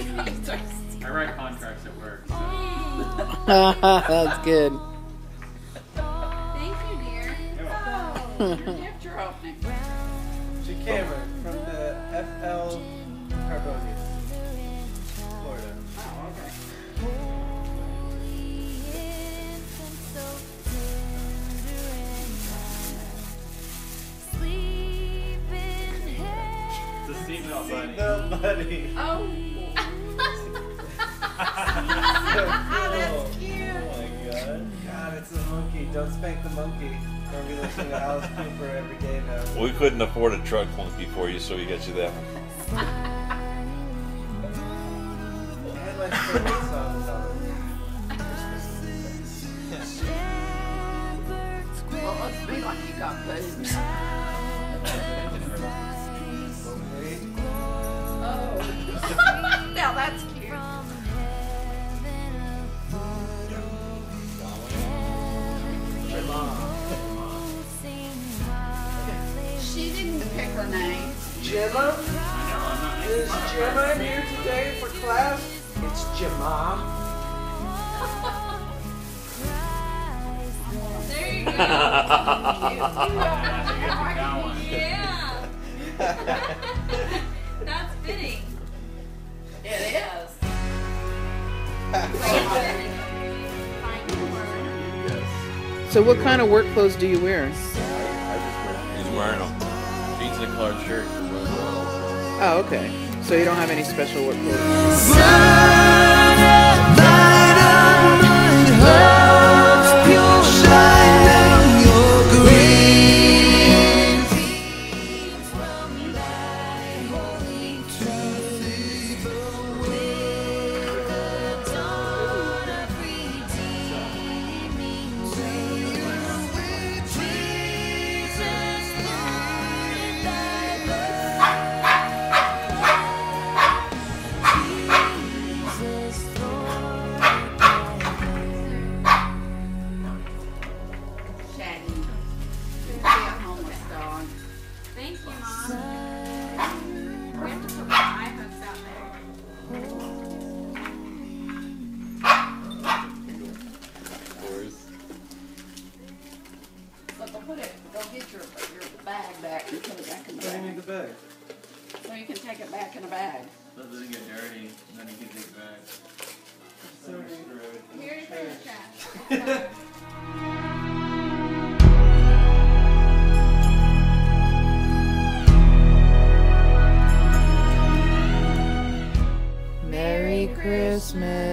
I write contracts at work. So. That's good. Thank you, dear. Oh, your gift you're opening. She Cameron from the FL Carbonius, Florida. Oh, okay. The seatbelt bunny. Seatbelt buddy. Oh. So cool. That's cute. Oh my god. God, it's a monkey. Don't spank the monkey. We'll be listening to Alice Cooper every day now. We couldn't afford a truck monkey for you, so we got you that one. And my favorite songs on Well, let's be like you got food. Oh. Now that's cute. She didn't pick her name. Gemma? Is Gemma here today for class? It's Gemma. There you go. Yeah. That's fitting. It is. So what kind of work clothes do you wear? He's wearing a jeans and a collared shirt. Oh, okay. So you don't have any special work clothes? Shaggy. Good to be a homeless dog. Thank you, Mom. We have to put my eye hooks out there. So go get your bag back and put it back in the What do you need bag. the bag? So you can take it back in a bag. So it doesn't get dirty, and then you can take it back. Here's your trash. Merry Christmas.